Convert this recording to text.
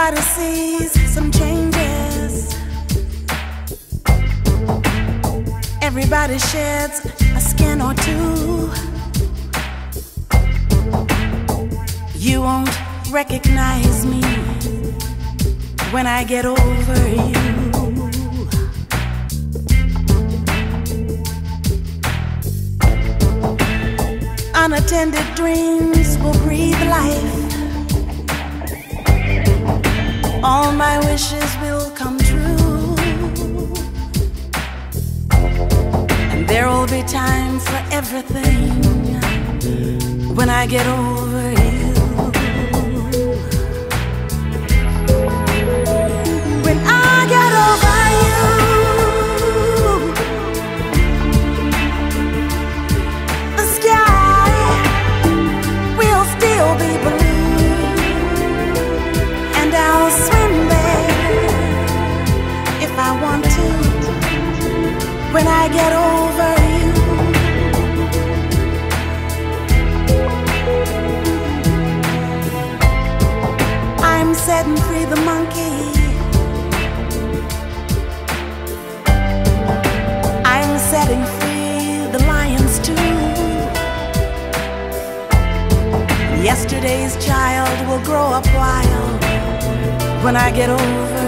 Everybody sees some changes. Everybody sheds a skin or two. You won't recognize me when I get over you. Unattended dreams will breathe life. All my wishes will come true. And there will be time for everything when I get over you. When I get over you, the sky will still be blue, and I'll swim there if I want to. When I get over you, I'm setting free the monkey. I'm setting free the lions too. Yesterday's child will grow up wild when I get over